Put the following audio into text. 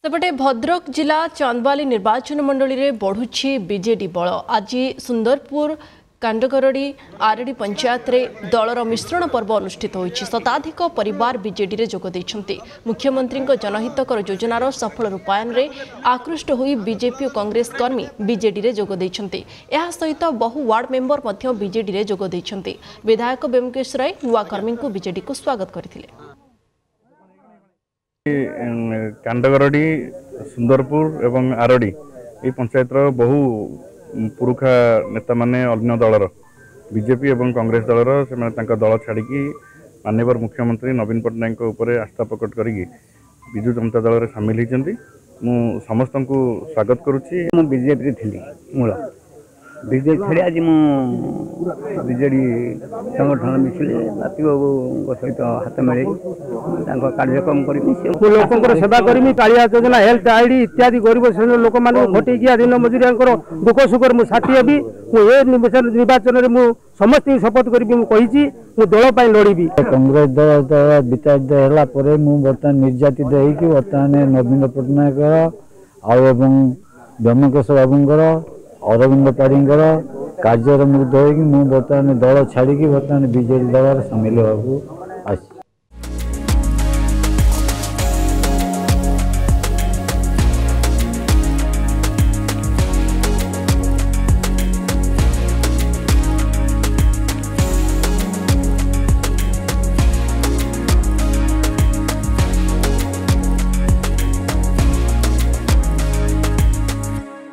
सेपटे भद्रक जिला चांदबाली निर्वाचन मंडली रे बढ़ुछि बीजेडी बल। आज सुंदरपुर कांडगरडी आरडी पंचायत रे दलर मिश्रण पर्व अनुष्ठित होइछि। शताधिक परिवार बीजेडी रे जोग दैछन्ति। मुख्यमंत्री जनहितकर योजनार सफल रूपायन रे आकृष्ट होई बीजेपी और कांग्रेस कर्मी बीजेडी रे जोग दैछन्ति। एहा सहित बहु वार्ड मेंबर मध्य बीजेडी रे जोग दैछन्ति। विधायक बेमकेश राय नुआ कर्मी को बीजेडी को स्वागत करथिले। कांडगरडी सुंदरपुर एवं आरडी ये पंचायत बहु पुरुखा नेता माने अन्य दलर बीजेपी एवं कांग्रेस दलर से दल छाड़ी माननीय मुख्यमंत्री नवीन पट्टनायक उपर आस्था प्रकट करी विजु जनता दल में सामिल होती समस्त को स्वागत करुच्ची। बीजेपी थी मूल बीजेपी छाड़ी आज बीजेडी संगठन मिसिले बापी बाबू सहित हाथ मिले कार्यक्रम कर लोक सेवा करमी कालिया योजना हेल्थ आईडी इत्यादि गरीब श्रेणी लोक मान भोटे दिन मजुरिया दुख सुख मुझे साथी हेबी निर्वाचन में समस्त शपथ करी दल लड़ी। कांग्रेस दल विताड़ित है बर्तमान निर्यातित होगी बर्तमान नवीन पट्टनायक ब्रह्मकेश बाबूंर अरविंद पाढ़ींकर कार्य मुग्ध होगी बर्तमान दल छाड़ी बर्तमान बीजेडी दल सामिल होगा।